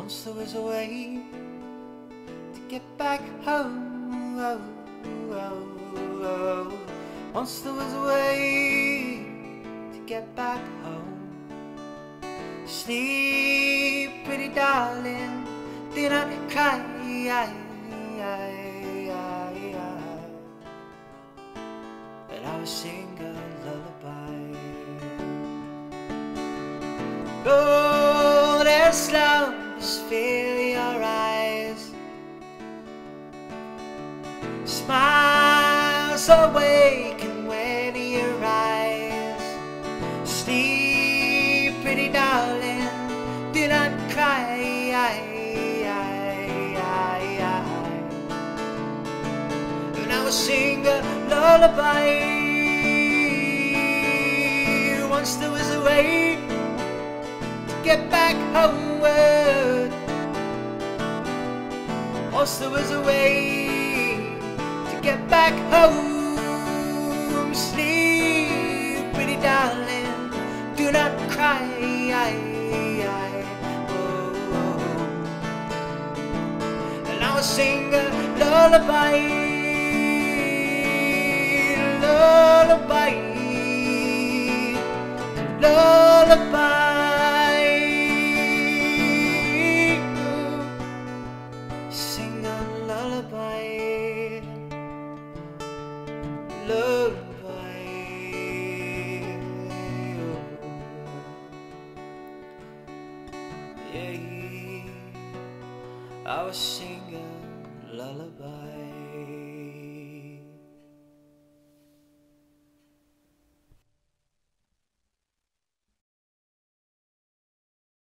Once there was a way to get back home. Oh, oh, oh. Once there was a way to get back home. Sleep, pretty darling, do not cry. And I will sing a lullaby. Golden slumbers fill your eyes, smiles awaken when you rise. Sleep, pretty darling, do not cry. And I will sing a lullaby. Once there was a way to get back homeward. Once there was a way to get back home. Sleep, pretty darling, do not cry. And I will sing a lullaby, lullaby, lullaby. Sing a lullaby, lullaby. Yeah, I was sing a lullaby.